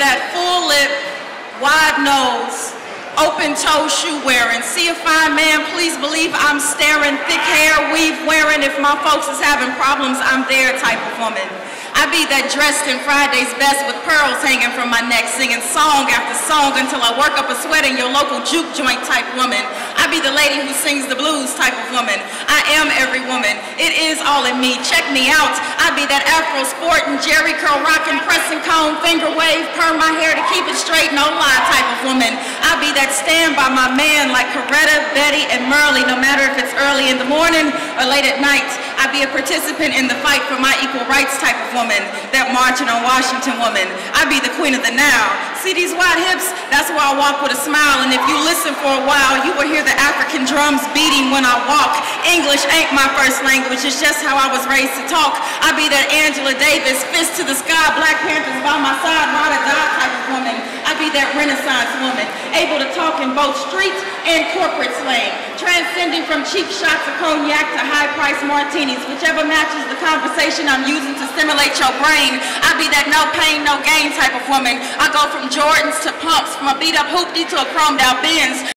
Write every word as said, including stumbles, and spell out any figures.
that full lip, wide nose, open toe shoe wearing. See a fine man, please believe I'm staring. Thick hair, weave wearing. If my folks is having problems, I'm there type of woman. I be that dressed in Friday's best with pearls hanging from my neck, singing song after song until I work up a sweat in your local juke joint type woman. I be the lady who sings the blues type of woman. I am every woman. It is all in me. Check me out. I be that Afro sporting, Jerry curl rocking, pressing comb, finger wave, perm my hair to keep it straight, no lie type of woman. I be that stand by my man like Coretta, Betty, and Merle, no matter if it's early in the morning or late at night. I be a participant in the fight for my equal rights type of woman, that marching on Washington woman. I be the queen of the now. See these wide hips? That's why I walk with a smile, and if you listen for a while, you will hear the African drums beating when I walk. English ain't my first language, it's just how I was raised to talk. I be that Angela Davis, fist to the sky, Black Panthers by my side, ride or die type of woman. I be that Renaissance woman, able to talk in both street and corporate slang, transcending from cheap shots of cognac to high-priced martinis, whichever matches the conversation I'm using to stimulate your brain. I be that no pain, no gain type of woman. I go from Jordans to pumps, from a beat-up hoopty to a chromed-out Benz.